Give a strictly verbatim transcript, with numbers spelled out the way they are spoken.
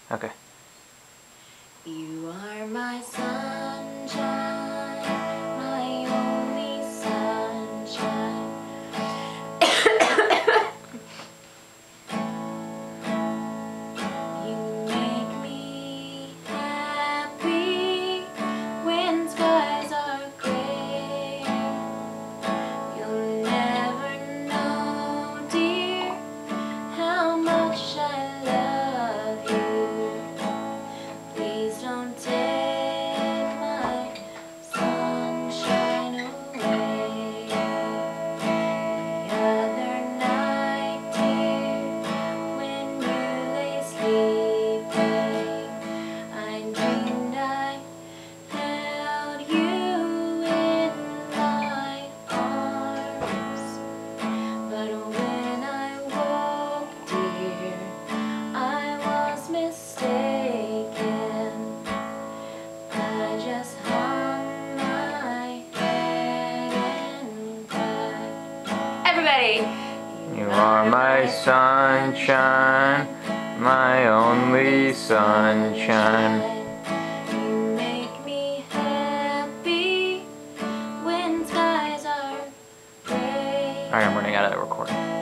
Okay. You are my sunshine, my only sunshine. You make me happy when skies are gray. You'll never know, dear, how much I love you. Please don't take my sunshine away. The other night, dear, when you lay sleeping, I dreamed I held you in my arms. But when I woke, dear, I was mistaken. I just hung my head and cried. Everybody! You are my sunshine, my only sunshine. You make me happy when skies are gray. Alright, I'm running out of recording.